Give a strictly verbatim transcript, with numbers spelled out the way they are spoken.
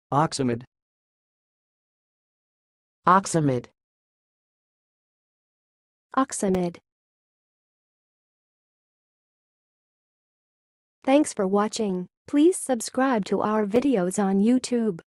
oxamid, oxamid, oxamid. Thanks for watching. Please subscribe to our videos on YouTube.